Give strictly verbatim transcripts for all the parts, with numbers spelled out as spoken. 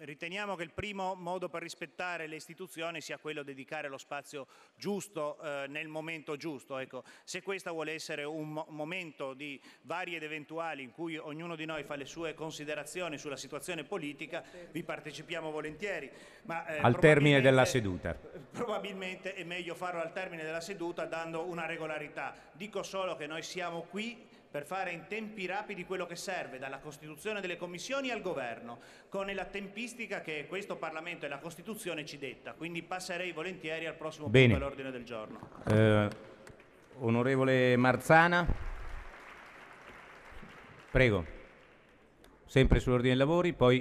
riteniamo che il primo modo per rispettare le istituzioni sia quello di dedicare lo spazio giusto eh, nel momento giusto. Ecco, se questo vuole essere un mo momento di vari ed eventuali in cui ognuno di noi fa le sue considerazioni sulla situazione politica, vi partecipiamo volentieri. Ma, eh, al termine della seduta. Probabilmente è meglio farlo al termine della seduta dando una regolarità. Dico solo che noi siamo qui per fare in tempi rapidi quello che serve, dalla Costituzione delle commissioni al Governo, con la tempistica che questo Parlamento e la Costituzione ci detta. Quindi passerei volentieri al prossimo Bene. punto all'ordine del giorno. Eh, onorevole Marzana. Prego. Sempre sull'ordine dei lavori, poi...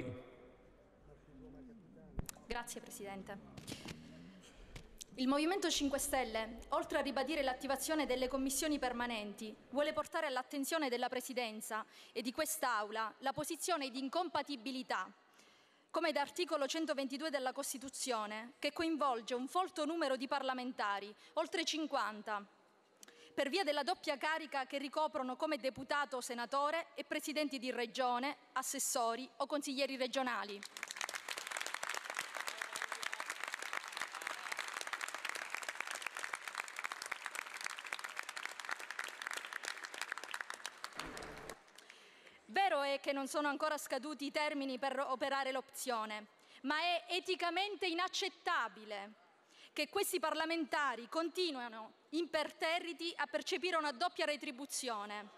Grazie Presidente. Il Movimento cinque Stelle, oltre a ribadire l'attivazione delle commissioni permanenti, vuole portare all'attenzione della Presidenza e di quest'Aula la posizione di incompatibilità, come da articolo centoventidue della Costituzione, che coinvolge un folto numero di parlamentari, oltre cinquanta, per via della doppia carica che ricoprono come deputato o senatore e presidenti di regione, assessori o consiglieri regionali. Vero è che non sono ancora scaduti i termini per operare l'opzione, ma è eticamente inaccettabile che questi parlamentari continuino imperterriti a percepire una doppia retribuzione.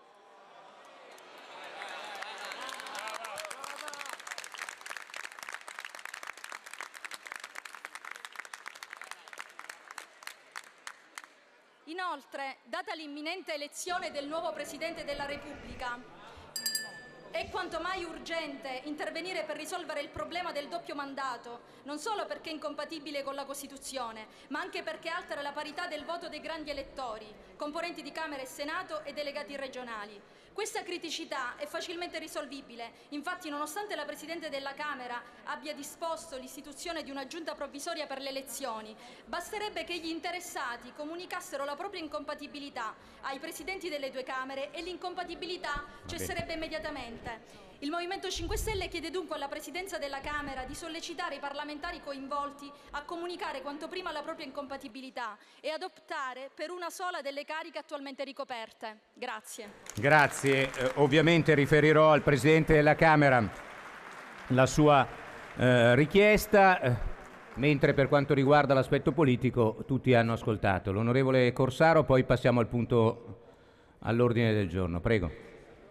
Inoltre, data l'imminente elezione del nuovo Presidente della Repubblica, è quanto mai urgente intervenire per risolvere il problema del doppio mandato, non solo perché è incompatibile con la Costituzione, ma anche perché altera la parità del voto dei grandi elettori, componenti di Camera e Senato e delegati regionali. Questa criticità è facilmente risolvibile, infatti nonostante la Presidente della Camera abbia disposto l'istituzione di una giunta provvisoria per le elezioni, basterebbe che gli interessati comunicassero la propria incompatibilità ai Presidenti delle due Camere e l'incompatibilità cesserebbe immediatamente. Il Movimento cinque Stelle chiede dunque alla Presidenza della Camera di sollecitare i parlamentari coinvolti a comunicare quanto prima la propria incompatibilità e ad optare per una sola delle cariche attualmente ricoperte. Grazie. Grazie. Eh, ovviamente riferirò al Presidente della Camera la sua eh, richiesta, eh, mentre per quanto riguarda l'aspetto politico tutti hanno ascoltato. L'onorevole Corsaro, poi passiamo al punto all'ordine del giorno. Prego.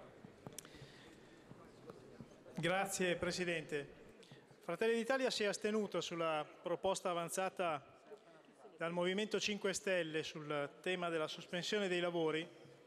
Grazie Presidente. Fratelli d'Italia si è astenuto sulla proposta avanzata dal Movimento cinque Stelle sul tema della sospensione dei lavori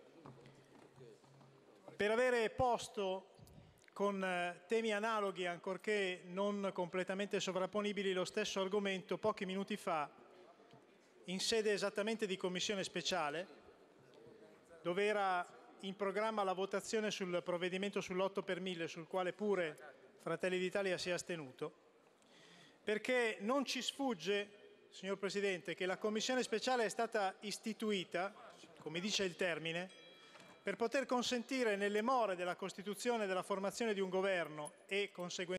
per avere posto con temi analoghi, ancorché non completamente sovrapponibili, lo stesso argomento pochi minuti fa in sede esattamente di Commissione speciale, dove era in programma la votazione sul provvedimento sull'otto per mille, sul quale pure Fratelli d'Italia si è astenuto, perché non ci sfugge, signor Presidente, che la Commissione speciale è stata istituita, come dice il termine, per poter consentire nelle more della costituzione e della formazione di un governo e conseguentemente